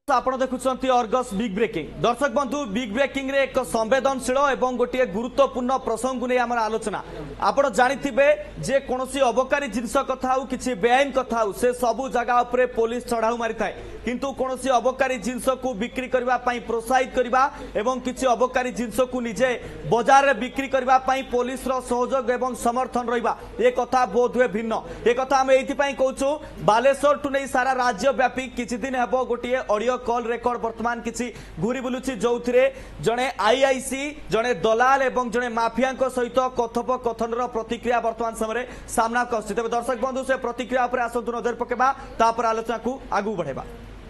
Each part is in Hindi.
आपण देखुंत अर्गस बिग ब्रेकिंग दर्शक बंधु बिग ब्रेकिंग रे एक संवेदनशील एवं गोटे गुरुत्वपूर्ण प्रसंग नहीं आम आलोचना आपण जानिथिबे जे कोनोसी अबकारी जिनस कथा हो किछि बेआईन कथा हो से सबु जगह उपरे पुलिस चढ़ाऊ मारी थाए किंतु कोनोसी अबकारी जिनस को बिक्री करबा पई प्रोत्साहित करबा एवं किछि अबकारी जिनस को निजे बाजार रे बिक्री करबा पई पुलिस रो सहयोग एवं समर्थन रहिबा ए कथा बोध हुए भिन्न ए कथा हम एथि पई कहूछु बालेश्वर टु नै सारा राज्य व्यापी किछि दिन हेबो गोटे ऑडियो कॉल रेकर्ड वर्तमान किसी घूरी बुलुची जो जड़े आईआईसी जड़े दलाल एवं जड़े माफिया सहित कथोपकथन प्रतिक्रिया वर्तमान समय सामना तेज दर्शक बंधु से प्रतिक्रिया पर आसतु नजर पकेबा तापर आलोचना को आगू बढ़ेबा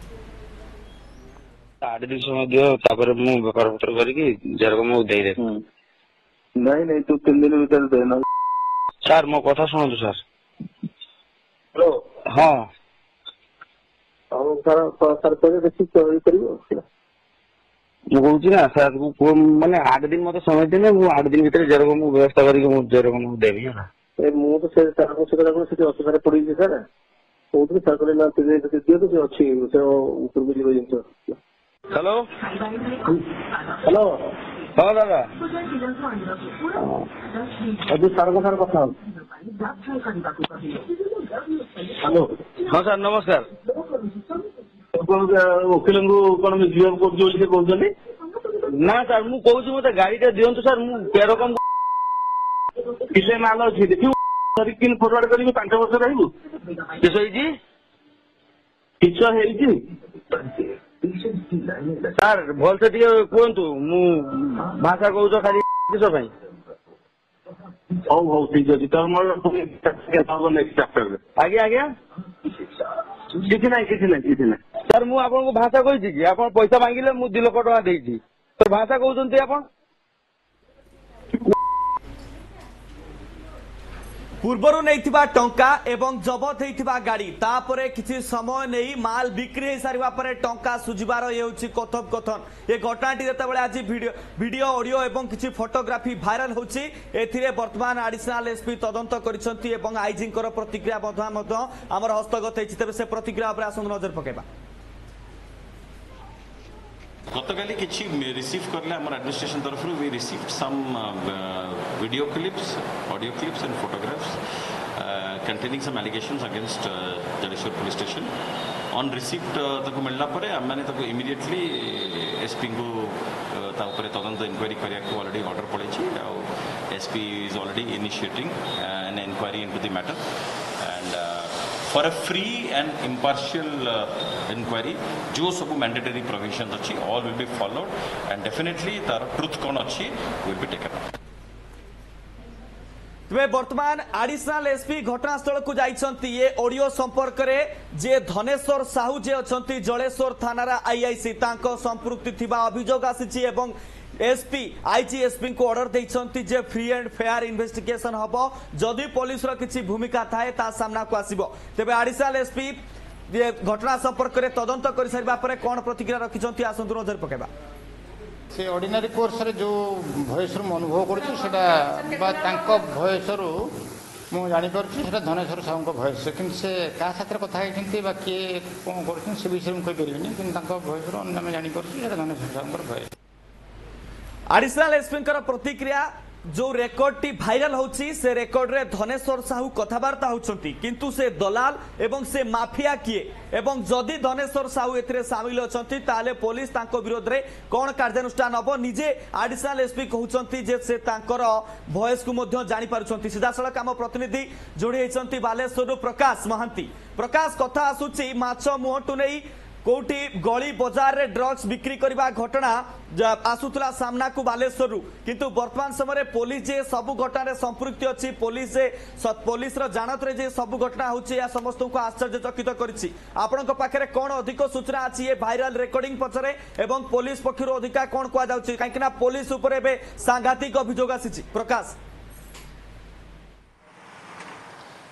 8 दिन मु बेपार पत्र करके जरकम दे दे नहीं तू 3 दिन भीतर देना सर मो कथा सुनतु सर हेलो हां और सर पहले देखि चोरी करियो मु कहूची ना सर को माने 8 दिन मते समय देने मु 8 दिन भीतर जरकम व्यवस्था करके मु जरकम देबी ना ए मु तो से तार को से से असुविधा पड़ी जे सर कोउठी सर करे ना ते दियो तो अछि से ऊपर को जीरो जिंस हेलो हेलो हां दादा अभी सर को कथा हेलो हां सर नमस्कार वकील को कौन जीवन को कहते ना सर मु कहूची मते गाड़ी टे दियंतु सर मु के रकम किले माल अछि देखियो सर फॉरवर्ड करी 5 वर्ष रहबो किस होई जी किछ हेई जी सर भल से दियो कोंतु मु भाषा कहूछ खाली किस भाई हो ठीक अछि त हमर नेक्स्ट चैप्टर आगे आगे किछि नहीं सर मु आपन को भाषा कहि कि आपन पैसा मांगिले मु 2 लाख टका देइछि तो भाषा कहउछन्ती आपन पूर्वरु नैथिबा टंका एवं जबत हेइथिबा गाड़ी तापरे किछि समय नहीं माल बिक्री हे सारिबा परे टंका सुजिबार हेउछि कथोपकथन ए घटनाटी जेतेबेले आज वीडियो ऑडियो एवं किछि फोटोग्राफी भाइराल होछि एथिरे वर्तमान एडिशनल एसपी तदंत करिसंती एवं आईजी कर प्रतिक्रिया मध्य हमर हस्तगत हेछि तबे से प्रतिक्रिया पर आसन नजर पकेबा गतकाली किसी रिसीव करले हमर एडमिनिस्ट्रेशन तरफ we receive some video clips audio clips and photographs containing some allegations against Jaleswar police station on receipt तको मिलला परे हमने तको इमीडिएटली एसपी को ता ऊपर तदंत इंक्वायरी करिया को ऑलरेडी ऑर्डर पड़े छी SP is already initiating an inquiry into the matter and for a free and impartial inquiry जो सब mandatory provisions अच्छी all will be followed and definitely तार truth कौन अच्छी will be taken up। तबे वर्तमान एडिशनल एसपी घटनास्थल को जाइछंती ये ऑडियो संपर्क रे जे धनेश्वर साहू जे अछंती जलेश्वर थानारा आईआईसी तांको संपृक्ति थिबा अभियोग आसीची एवं एसपी आईजी एसपी को ऑर्डर देइछंती जे फ्री एंड फेयर इन्वेस्टिगेशन हबो जदि पुलिस रो किछि भूमिका थाए ता सामना को आसीबो तबे एडिशनल एसपी जे घटना संपर्क रे तदंत करि सारिबा परे कोन प्रतिक्रिया रखिछंती आसंतु नजर पकेबा से ऑर्डिनरी कोर्स रे जो भयस रो अनुभव करछु सेटा बा तांको भयस रो मु जानि परछु सेटा धनेश्वर साहू को भयस लेकिन से का साथरे कथा हेछंती बा के कोन करछु से विषय में कहि परिबिनी किन तांको भयस रो अन्य जानि परछु सेटा धनेश्वर साहू को भयस एडिशनल एसपी प्रतिक्रिया जो रेकर्ड टी भाइराल होची से रेकर्ड रे धनेश्वर साहू कथबार्ता होचंती किंतु से दलाल एवं से माफिया किए एवं जदि धनेश्वर साहू एथिरे शामिल अछंती ताले पुलिस तांको विरोध रे कोन कार्यानुष्ठान हबो निजे एडिशनल एसपी कहउचंती जे से तांकर वॉइस को मध्य जानि पारुचंती सीधा सड़क हम प्रतिनिधि जोड़ी हेचंती बालेश्वर प्रकाश महांती प्रकाश कथा आसुची माछ मुहटु नै कोठी गली बाजार रे ड्रग्स बिक्री करबा घटना आसुतला सामना को बालेश्वर किंतु वर्तमान समय पुलिस जे सब घटना रे संपृक्ति अछि पुलिस रो जानत रे जे सब घटना होछि या समस्त को आश्चर्यचकित करछि आपनक पाखरे कोन अधिक सूचना अछि ये वायरल रेकॉर्डिंग पछरे एवं पुलिस पक्षरु अधिका कोन कोआ जाउछि काइकना पुलिस ऊपर बे सांघातिक अभियोग आछि प्रकाश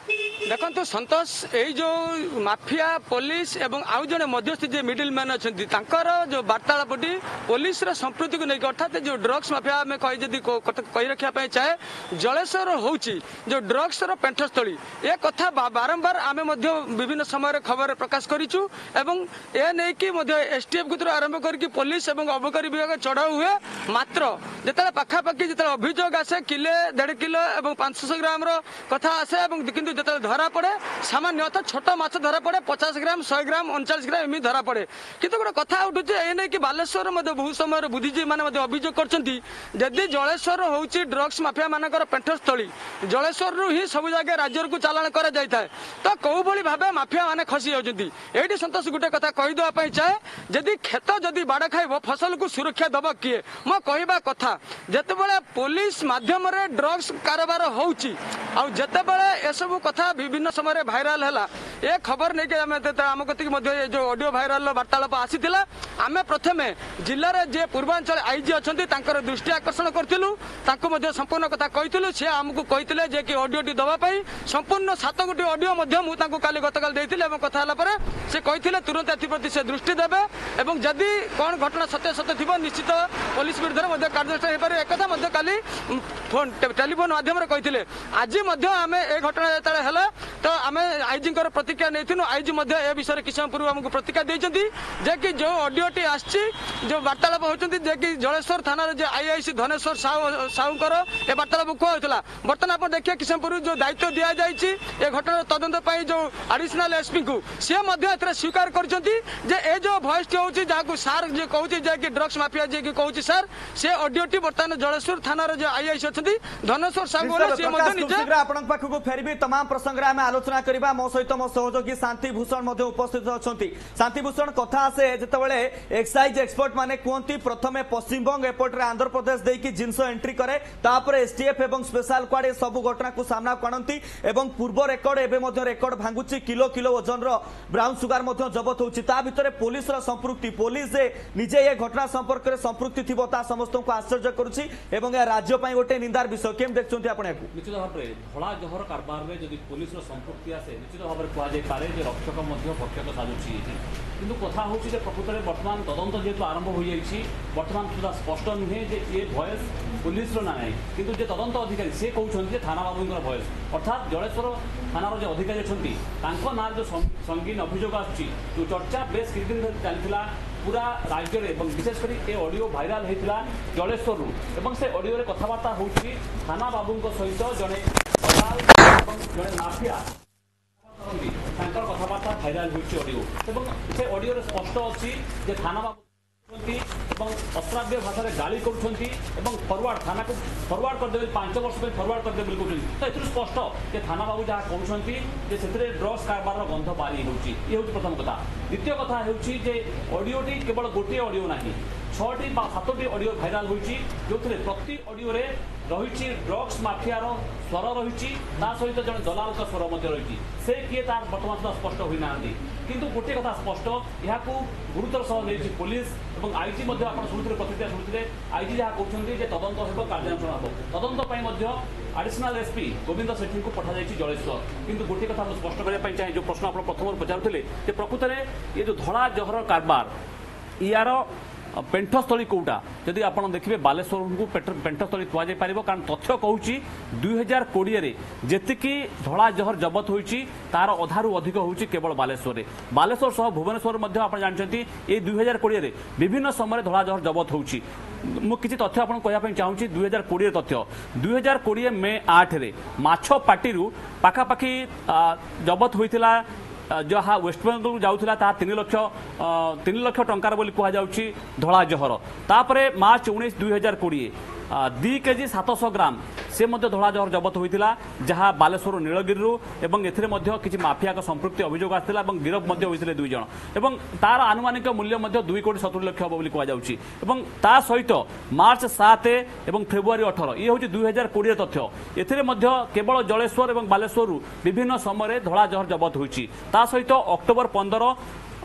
देखो संतोष यही जो माफिया पुलिस एवं आउ जड़े मध्यस्थी जो मिडिल मैन अच्छा जो वार्तालापटी पुलिस संस्कृति को लेकर अर्थात जो ड्रग्स माफिया आम कही रखा चाहे जलेश्वर हूँ जो ड्रग्स पेंठस्थली ए कथा बारंबार आम विभिन्न समय खबर प्रकाश करूँ एवं ए नहीं एसटीएफ को आरंभ करके पुलिस और अबकारी विभाग चढ़ाऊ हुए मात्र जिते पाखापाखि जिते अभियोग आसे किले 1.5 किलो और 500 ग्राम कथा आसे किंतु जिते धरा पड़े सामान्यतः छोट माछ धरा पड़े 50 ग्राम 100 ग्राम 39 ग्राम एमि धरा पड़े किंतु गोटे कथा उठुचे ए नहीं कि बालेश्वर बहुत समय बुद्धिजीवी मैंने अभियोग करछंती जदि जलेश्वर होउची ड्रग्स माफिया मानकर पेंठस्थली जलेश्वर ही सब जगह राज्य को चालाण करा जाय थाए तो कौ भली भाबे माफिया माने खसी जाउछंती एठी संतोष गुटे कथा कहि दवा पई चाहे जदि खेत जदि बाड़ खाइबो फसल को सुरक्षा दबा किए मो कहबा कथा जेतेबेले पुलिस माध्यम रे ड्रग्स कारोबार होउची आ जेतेबेले ए सब कथा विभिन्न समय भाइराल है ए खबर नहीं कि आम कति जो ऑडियो भाइराल वार्तालाप आसीला आम प्रथम जिले में जे पूर्वांचल आईजी अच्छा दृष्टि आकर्षण करूँ संपूर्ण कथा कही सी आमको कहते जे कि ऑडियोटी दवाई संपूर्ण 7 गोटी ऑडियो मुझे गतकाल देते कथा से कहते तुरंत एप्रति से दृष्टि देवे और जदि कौन घटना सत्य थी निश्चित पुलिस विरुद्ध में कार्यानुष्ठान हो पारे एक काली फोन टेलीफोन माध्यम कहते आज आम ए घटना जो है तो आम आईजी प्रतिक्रिया नहीं आईजी ए विषय किसी समय पूर्व आमको प्रतिक्रिया देती जे कि जो ऑडियोटी आसी जो वार्तालाप होती जे कि जलेश्वर थाना जो आईआईसी धनेश्वर साहूकर ए वार्तालाप कहला बर्तमान आप देखिए किसी समय पूर्व जो दायित्व दि जाए ए घटना तदंत जो एडिशनल एसपी को सी स्वीकार कर जो भयस टी हूँ जहाँ सार जो कहूँ कि ड्रग्स माफिया जी कहूँ सार से ऑडियोटी बर्तमान जलेश्वर थाना जो आईआईसी अच्छा धनेश्वर साहू फेरबी तमाम प्रसंग में आलोचना करबा मो सहित मो सहयोगी शांति भूषण उपस्थित अच्छा शांति भूषण कथा आसे जितेबाला एक्साइज एक्सपर्ट माने कहती प्रथमे पश्चिमबंग एपटे आंध्र प्रदेश देकी जिनस एंट्री करे तापर एसटीएफ एवं स्पेशल स्क्वाड सब घटना को सामना करती एवं पूर्व रेकर्ड एवं रेकर्ड भांगुची किलो किलो ओजन ब्राउन सुगार जबत होची ता भितरे पुलिस संपृक्ति पुलिस निजे ये घटना संपर्क में संपृक्ति थी समस्त को आश्चर्य करुच्ची एवं राज्य गोटे निंदार विषय केम देखते आप निश्चित भाव में धड़ा जहर कारबार में जब पुलिस संपृक्ति आसे निश्चित भाव में कहुए जे रक्षक पक्षक साजुची किंतु कथा हूँ प्रकृत में बर्तमान तदंत जेहेतु आरंभ हो जाए बर्तमान सुधा स्पष्ट नुहे जे ये भयस पुलिस ना ना किंतु जे तदंत अधिकारी से कहते थाना बाबूर भयस अर्थात जलेश्वर थानार जो अधिकारी अच्छा ना जो संगीन अभियोग आसूँ जो चर्चा बेस किसी दिन चलता पूरा राज्य में विशेषकर ये ऑडियो भाइराल होता जलेश्वर से ऑडियो कथबार्ता हो थाना बाबू सहित जड़े जड़े माफिया कथबार्ता भाइराल होडियो से ऑडियो स्पष्ट अच्छी थाना बाबू अश्राव्य भाषा गाड़ी कर फरवर्ड थाना को फरवर्ड करदे 5 वर्ष फरवर्ड करदे कहते तो ये स्पष्ट कि थाना बाबू जहाँ कहते से ड्रग्स कारबार गंध बारी होती ये हूँ प्रथम कथा द्वितीय कथा हूँ ऑडियोटी केवल गोटे ऑडियो ना 6टी 7टी ऑडियो भाइराल होती जो प्रति ऑडियो रही ड्रग्स माफियार स्वर रही सहित जड़े दलाल स्वर रही से किए तार बर्तमान सुधा स्पष्ट होना किंतु गोटे कथा स्पष्ट यहाँ गुरुतर सह नहीं पुलिस और आईजी शुणुते प्रतिक्रिया शुणुते आईजी जहाँ कहते तदंत हो कार्यानुष्ठान हम तदंत एडिशनल एसपी गोविंद सेठी को पठा जाए जलेश्वर किंतु गोटे कथा स्पष्ट करने चाहिए जो प्रश्न आप प्रथम पचारुले प्रकृत में ये जो धड़ा जहर कारबार यार पेंठस्थली कौटा जदि आप देखिए बालेश्वर को पेंठस्थली कहुपर कारण तथ्य कहूँ 2020 जेतिकी धड़ा जहर जबत होती तार अधारू अधिक हूँ केवल बालेश्वर बालेश्वर सह भुवनेश्वर आप जानते ये 2020 विभिन्न समय धड़ा जहर जबत होती मुझे तथ्य आपको कहना चाहूँगी 2020 तथ्य 2020 मे 8 माछ पार्टी पाखापाखि जबत होता जहाँ वेस्टबेंगल जाऊला 3 लाख टंकार बोली कहुच्छी धड़ा जहर तापर मार्च 19 2020 2 केजी 700 ग्राम से धड़ा जहर जबत होता जहाँ बालेश्वर नीलगिरी एवं एथिरे किसी माफिया का संपृक्ति अभियोग आसाला गिरफ होते 2 जन एवं तार आनुमानिक मूल्य 2 कोटी 70 लाख हम बोली कहुच्छी सहित मार्च 7 और फेब्रुआरी 18 ये हूँ 2020 तथ्य एथिरे केवल जलेश्वर और बालेश्वर विभिन्न समय धड़ा जहर जबत होती सहित अक्टोबर 15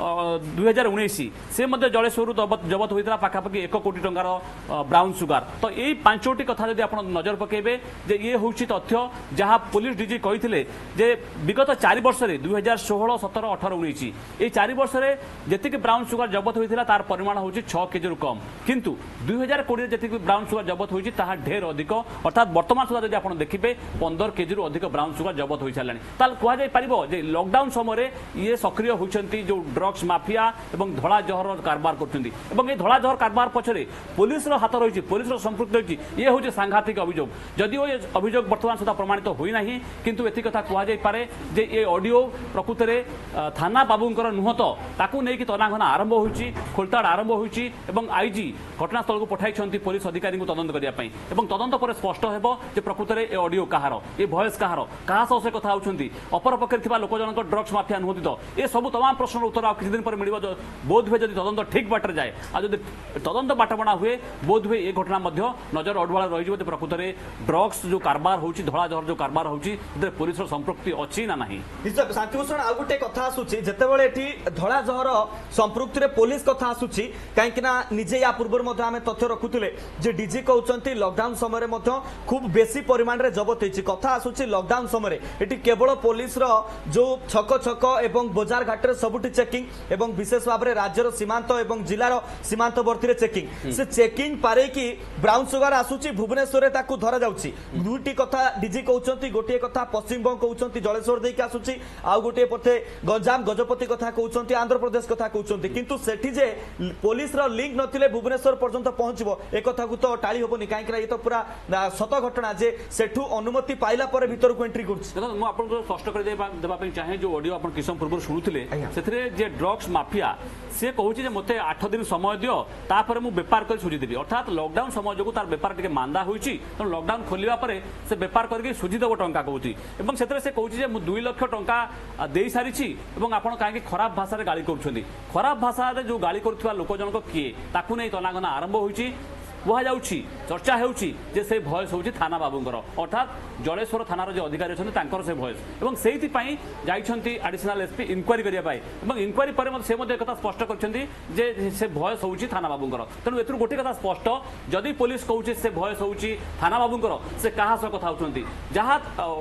2019 से जलेश्वर जबत होता पाखापाखि 1 कोटी टंकार ब्राउन सुगार। तो यही 5टी कथा जब आप नजर पकेबे जे ये हूँ तथ्य जहाँ पुलिस डीजी कही जे विगत 4 वर्ष 2016, 17, 18, 19 ये 4 वर्ष जी ब्राउन सुगार जबत होता तार परिमाण हूँ 6 केजी रु कम, किंतु 2020 जी ब्राउन सुगार जबत होती ढेर अधिक अर्थात बर्तमान सुधा जब आप देखिए 15 केजी रु अधिक ब्राउन सुगार जबत हो सारे कहुपर लॉकडाउन समय ये सक्रिय होती जो ड्रग्स माफिया और धला जहर कारबार कर धला जहर कारबार पछरे पुलिस हाथ रही पुलिस संपृक्त रही ये हूँ सांघातिक अभियोग जदिओ ये अभियोग बर्तमान सुधा प्रमाणित होना किंतु एति कथा कहुपर जे ये ऑडियो प्रकृत में थाना बाबूंकर नुह तो ताकू नहीं तनाघना आरंभ होती खोलताड़ आरंभ होती आईजी घटनास्थल को पठाई पुलिस अधिकारी को तदंत करने तदंत पर स्पष्ट हो प्रकृत में ऑडियो कहार ये वॉइस कहार क्या सह से कथा होती अपर पक्षे लोक जनक ड्रग्स माफिया नुहति तो ये सब तमाम प्रश्न उत्तर आ किसी दिन पर मिल बोध हुए जब तदंत ठीक बाटर जाए आज तदंत बाटबणा हुए बोध हुए ये घटना नजर अडुआ रही प्रकृत में ड्रग्स जो कारबार होची धला जहर जो कारबार होची पुलिस संपृक्ति अच्छी ना नहीं। शांतिभूषण आ गोटे कथा आसूची जेतेबेले एठी धला जहर संपृक्ति रे पुलिस कथा आसूची काहेकि ना निजे या पूर्व मध्ये आमे तथ्य रखुथिले जे डीजी कहउचंती लॉकडाउन समय मध्ये खूब बेसी परिमाण रे जबत होईची कथा आसूची लॉकडाउन समय एठी केवल पुलिस रो जो छक छक एवं बाजार घाट रे सबुटी चेकिंग एवं विशेष भाव रे राज्यर सीमांत एवं जिलार सीमांतवर्ती रे चेकिंग से चेकिंग पारे कि ब्राउन सुगार आसूची भुवनेश्वर रे ताकू धरा जाउची दुईटी कथा डीजी कहउचंती गोटे कथा पश्चिम बंग कहउचंती जलेश्वर देई के आसूची आ गोटे पथे गंजाम गजपति कथा कहउचंती आंध्र प्रदेश कथा कहउचंती किंतु सेठी जे पुलिस रो लिंक नथिले भुवनेश्वर पर्यंत पहुंचबो ए कथा को तो टाली होबनी काहेकि ये तो पूरा सत घटना जे सेठू अनुमति पाइला पर भीतर को एंट्री करछ। देखो मु आपन को स्पष्ट कर देबा पे चाहे जो ऑडियो आपन किसम पूर्व सुनुथिले सेथरे जे ड्रग्स माफिया से कहूची जे मते 8 दिन समय दियो तापर मु व्यापार कर सुझी देबी अर्थात लॉकडाउन समय जो तार व्यापार टिके मांदा होईची तो लॉकडाउन खोलिबा परे से व्यापार करके सुझी देबो टंका कहूची एवं सेथरे से कहूची जे मु 2 लाख टंका देई सारिची एवं आपन काहे खराब भाषा रे गाली करूछंती खराब भाषा रे जो गाली करथुवा लोक जनक किए ताकू नै तनागना आरंभ होईची कह जाउछि चर्चा हेउछि जे से भॉइस होछि थाना बाबूंकर अर्थात जलेश्वर थानार जो अधिकारी अछन्ति तांकर से भॉइस एवं सेहिति पई जाइछन्ति एडिशनल एसपी इंक्वायरी करिया पाई एवं इंक्वायरी पर से मध्ये कथा स्पष्ट करछन्ति जे से भॉइस होछि थाना बाबूंकर तनु एथुर गोटे कथा स्पष्ट जदि पुलिस कहउछि से भॉइस होछि थाना बाबूंकर से कहा सह कथा होछन्ति जहा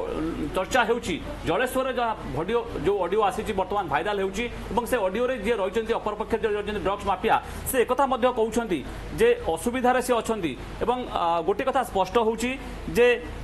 चर्चा हेउछि जलेश्वर जो ऑडियो आसीछि वर्तमान भाइराल हेउछि एवं से ऑडियो रे जे रहिछन्ति अपर पक्ष जे रहिछन्ति ड्रग्स माफिया से एकथा मध्ये कहउछन्ति जे असुविधा रे अच्छी एवं गोटे कथा स्पष्ट होची जे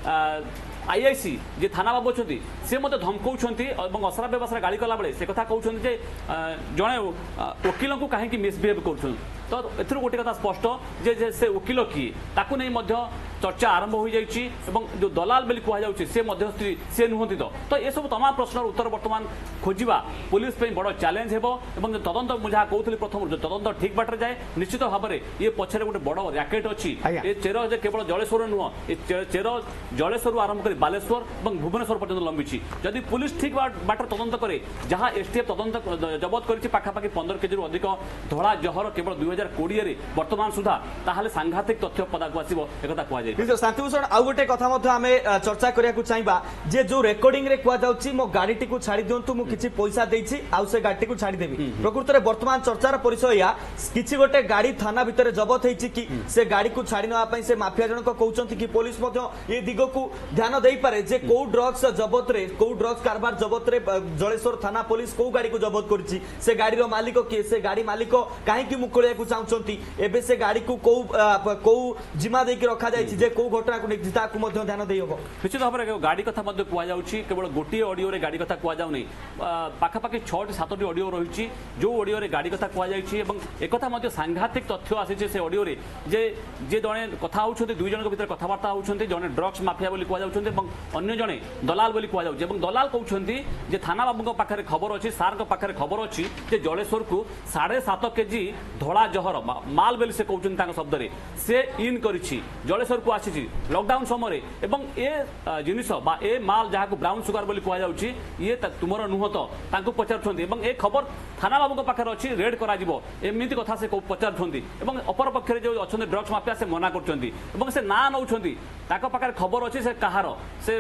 आईआईसी जे थाना बाबू अच्छा सी मत धमकाउछन्ति और अश्राव्य भाषा गाड़ी कला बेले से कथा कहउछन्ति जे जणे वकील को कहीं मिसबिहेव कर तो एथुर गोटे कथा स्पष्ट जे से वकील किए ताकू नहीं चर्चा आरंभ हो जाइछि एवं जो दलाल बेली कह जाउछि से मध्यस्थी से नुहति तो ये सब तमाम प्रश्न उत्तर वर्तमान खोजिबा पुलिस पे बड़ चैलेंज हेबो एवं तदंत मु जहाँ कहूली प्रथम जो तदंत ठीक बाटर जाए निश्चित भाव में ये पछरे गोटे बड़ रैकेट अच्छी ये चेर जे केवल जलेश्वर नुह ये चेर जलेश्वर आरंभ कर बालेश्वर और भुवनेश्वर पर्यंत लंबी जदि पुलिस ठीक बाटर तदंत करे जहाँ एसटीएफ तदंत जबत कर पाखापाखि 15 केजी अधिक धड़ा जहर केवल 2020 वर्तमान सुधा ताहले सांघातिक तथ्य पदाक आसीबो एकता कह जाय। शांतिभूषण आउ गोटे कथा मध्ये आमे चर्चा करिया चाहिबा जे जो रेकर्डिंग रे कह जाउची मो गाडीटी को छाड़ी दियंतु मु किछि पैसा देइछि आउ से गाडीटी को छाड़ी देबी प्रकृत रे वर्तमान चर्चार परिचय या किछि गोटे गाड़ी थाना भितर जबत हेछि कि से गाड़ी को छाड़ी नवा पई से माफिया जनक कहउचंती कि पुलिस मध्ये ए दिगो को ध्यान देई पारे जे को ड्रग्स जबत रे को ड्रग्स कारबार जबत रे जलेश्वर थाना पुलिस को गाड़ी को जबत करछि से गाड़ी रो मालिक के से गाड़ी मालिक काहे कि मुकुलिया को चाहउचंती एबे से गाड़ी को को जिमा दे के रखा जाय जे को घटना को निश्चित को मध्ये ध्यान देई होबो निश्चित भाव में गाड़ी कथा मध्ये कुआ जाउछि केवल गोटी ऑडियो रे गाड़ी कथा कुआ जाउ नै पाखापाखि 6 7 टी ऑडियो रहिछि जो ऑडियो रे गाड़ी कथा कुआ जाइछि एवं एक कथा मध्ये सांघातिक तथ्य आसी से ऑडियो रे जे जणे कथा होउछन्ते दुई जन के भीतर कथावार्ता होउछन्ते जणे ड्रग्स माफिया बोली कुआ जाउछन्ते एवं अन्य जणे दलाल बोली कुआ जाउछि एवं दलाल कहउछन्ती जे थाना बाबूଙ୍କ पाखरे खबर अछि सारଙ୍କ पाखरे खबर अछि जे जलेश्वर को 7.5 केजी धड़ा जहर माल बेली से कहउछन्ती तांग शब्द रे से इन करिछि जलेश्वर को आछि लॉकडाउन समय एवं ए जिनिस बा ए माल जहाँ को ब्राउन सुगार बोली कह जाउछि ये तुमर नुह तो तांको पचारुछन्ती एवं ए खबर थाना बाबूଙ୍କ पाखरे अछि रेड करा जिवो एमिति कथा से पचारुछन्ती एवं अपर पक्षरे जो अछन्ती ड्रग्स माफिया से मना करछन्ती एवं से ना नउछन्ती ताको पाखरे खबर अछि से कहार से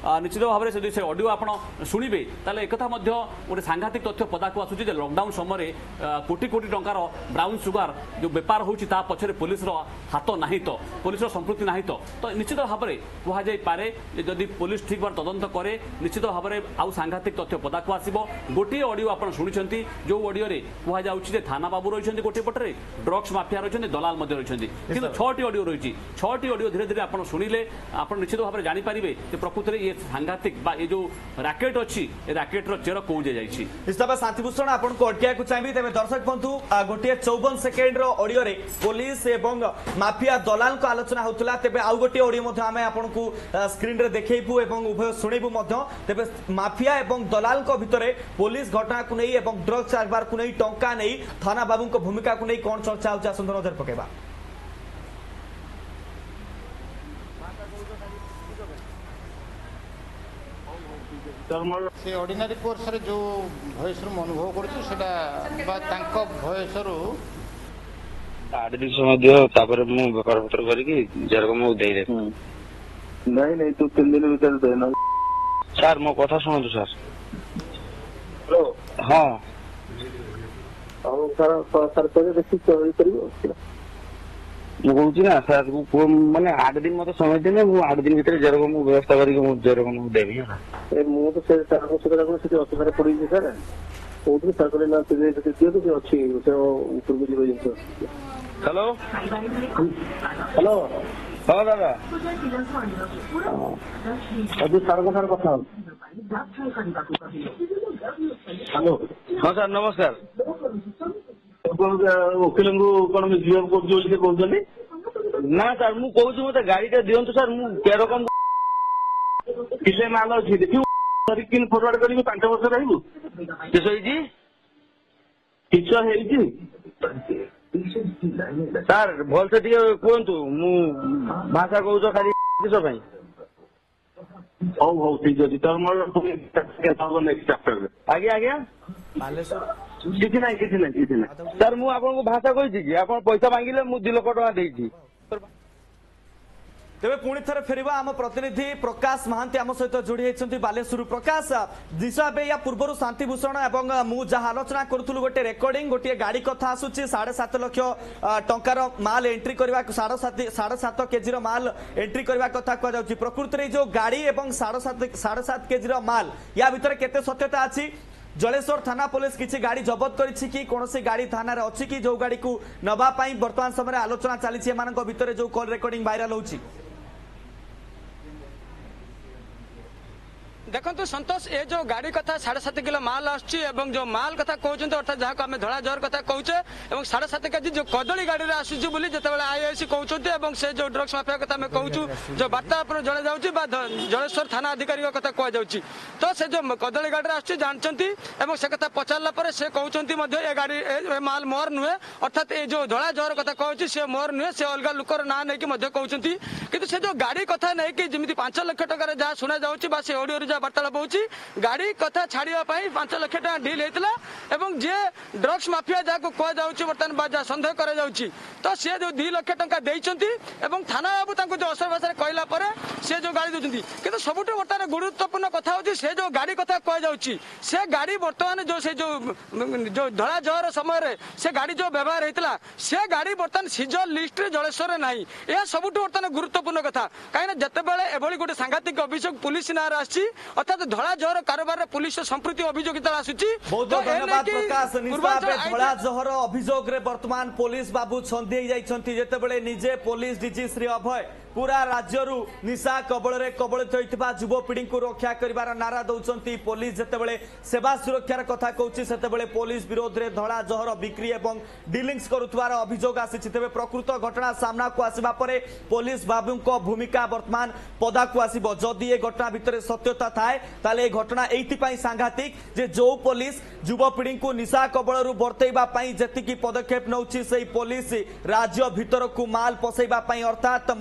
निश्चित भाव में से ऑडियो आप शुणे ताले एक गोटे सांघातिक तथ्य पदाक आसूँ लॉकडाउन समय कोटी कोटी टंकार ब्राउन सुगार जो बेपार होची ता पछरे पुलिस रो हाथ नाही तो पुलिस रो संपृक्ति नाही तो निश्चित भाव में कह जाई पारे जदि पुलिस ठीक बार तदंत करे निश्चित भाव में आउ सांघातिक तथ्य पदाक आसीबो गोटे ऑडियो आप शुणुंट जो ऑडियो रे कह जाउछि थाना बाबू रही गोटे पटरे ड्रग्स माफिया रही दलाल रही किंतु 6टी ऑडियो रही 6टी ऑडियो धीरे धीरे आप शुणिले आप निश्चित भाव में जानीपारे प्रकृत में ये सांघातिक ये जो राकेट अच्छी राकेटर चेर कौ जाइए इस शांतिभूषण आपको अटक चाहिए तेज दर्शक बंधु गोटे 54 सेकेंड ऑडियो रे पुलिस एवं माफिया दलाल को आलोचना होता तेज आउ गोटे ऑडियो आम आपको स्क्रीन रे देखू और उभय शुणु तेज माफिया एवं दलाल भितर पुलिस घटना को नहीं ड्रग्स कारोबार को नहीं टंका नहीं थाना बाबू भूमिका को नहीं कौन चर्चा होता आसंत नजर पकेबा से ऑर्डिनरी कोर्स रे जो भयस अनुभव कर भयस 8 दिन समय दियो तापर मु बेपार पत्र करके जेरकम मु देई दे नहीं नहीं तू 3 दिन भीतर देना सर मो कथा सुनतु सर हेलो हां और सर तो देखि चोरी करियो मु कहूची ना सर को माने 8 दिन मते समय देने मु 8 दिन भीतर जेरकम मु व्यवस्था करके मु जेरकम मु देबी ए मु तो से सर को सुविधा को से असुविधा पड़ी जे सर कोठी सरकार ना से दियो तो अच्छी से ऊपर को जीव जिंस हेलो हेलो हां दादा अभी सर को सर कथा हेलो हां सर नमस्कार वकील को कौन मिसबिहेव कर कहते ना सर मु कहूची मते गाड़ीटा दियंतु सर मु के रकम किले माल अच्छी देखियो किन फॉरवर्ड करी 5 वर्ष रहबू किस होई जी किछ हेई सर भल से टिके कोंतु मु भाषा कहूछ खाली किस भाई हो ठीक अछि त मोर नेक्स्ट चैप्टर आगे आगे किछि नहीं सर मु आपन को भाषा कहिछि कि आपन पैसा मांगिले मु 2 लाख टका देछि तेरे पुणी थे फेरवा आम प्रतिनिधि प्रकाश महांती आम सहित जोड़ी होती बालेश्वर प्रकाश दिशा या पूर्व शांतिभूषण और मु जहाँ आलोचना करूँ गोटे रेकर्डिंग गोटे गाड़ी कथा आसूची 7.5 लाख टंकार माल एंट्री करने 7.5 केजी माल एंट्री करने कथा कहुच्छी प्रकृति में जो गाड़ी और 7.5 केजी माल या भितर केते सत्यता अच्छी जलेश्वर थाना पुलिस किसी गाड़ी जबत करिछि कि कौन सी गाड़ी थाना रे अछि कि जो गाड़ी को नबा पाई वर्तमान समय आलोचना चली एमानक भितर जो कॉल रेकर्डिंग वायरल होछि देखो संतोष ये जो गाड़ी कथा 7.5 किलो माल आसुची एवं जो माल कथा कहते अर्थात जहाँ आम धड़ा जहर कथा कहचे 7.5 केजी जो कदली गाड़ी आसूची बोली जितेबाला आईआईसी कहते से जो ड्रग्स माफिया कथा आम कहूँ जो बार्ता जड़े जाऊँगी जलेश्वर थाना अधिकारी कथा कहुच्छी तो से जो कदली गाड़ी आसूची जानते से कथा पचारा से कहते ये गाड़ी माल मोर नुहे अर्थात ये जो धड़ा जहर कथा कहूँ सी मोर नुहे से अलग लुकर ना नहीं कहते कि से जो गाड़ी कथा नहीं जमी 5 लाख टकर जहाँ शुणा जाऊँगी ऑडियो वार्तालाप होची गाड़ी कथा छाड़िया 5 लाख टका डील होता एवं जे ड्रग्स माफिया जहाँ कह जाऊँगी बर्तमान जहाँ सन्देह कर तो सी जो 2 लाख टका देती थाना बाबू जो असर भाषा कहला से जो गाड़ी दूसरी कि सबुठ बर्तमान गुरुत्वपूर्ण कथा होची से जो गाड़ी कथा कह जाऊँगी से गाड़ी बर्तमान जो से जो धड़ा जहर समय से गाड़ी जो व्यवहार होता से गाड़ी बर्तमान सीजर लिस्ट जलेश्वर ना यह सबुठ बर्तमान गुरुत्वपूर्ण कथा कहीं जितेबाला एभली गोटे सांघातिक अभियोग पुलिस नाँ आसी अर्थात धड़ा जहर कारोबार पुलिस संपृक्ति अभियोग आसूची बहुत धन्यवाद प्रकाश धड़ा जहर अभियोग वर्तमान पुलिस बाबू छंदी जाइछंती जेतेबेले निजे पुलिस डीजी श्री अभय पूरा राज्यरू निशा कबल रे कबलित होइतिबा युवपीढ़ी को रक्षा करिवार नारा दउछंती पुलिस जेतेबेले सेवा सुरक्षार कथा कहउची सेतेबेले पुलिस विरोध रे धड़ा जहर बिक्री एवं डीलिंग्स करुथवार अभियोग आसीछि तेबे प्रकृत घटना सामना को आसीबा परे पुलिस बाबूंको भूमिका वर्तमान पदा को आसीबो जदि ए घटना भितरे सत्यता थाए ताले ए घटना एइति पई सांघातिक जे जो पुलिस युवपीढ़ी को निशा कबलरू बर्तैबा पई जेतिकी पदक्षेप नउछि सेही पुलिस राज्य भितर को माल पसैबा पई अर्थात माल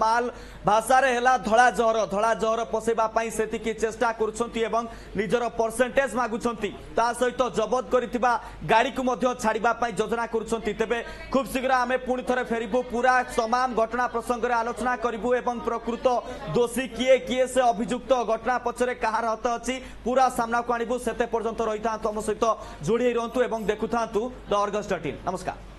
भाषा रे हेला धड़ा जहर पसेबा पई सेतिकी चेष्टा करूछंती एवं निजर परसेंटेज मागुछंती ता सहित जबत करितिबा गाड़ी को मध्य छाड़िबा पई योजना करूछंती। तेबे खूब शीघ्र आमे पुणी थरे फेरिबु पूरा तमाम घटना प्रसंग रे आलोचना करिबु एवं प्रकृत दोषी किए किए से अभियुक्त घटना पछरे कहार हाथ अछि पूरा सामना को आनिबु। सेते पर्यंत रहिता हम सहित जोड़ी रहंतु एवं देखुथांतु द अर्गस.in। नमस्कार।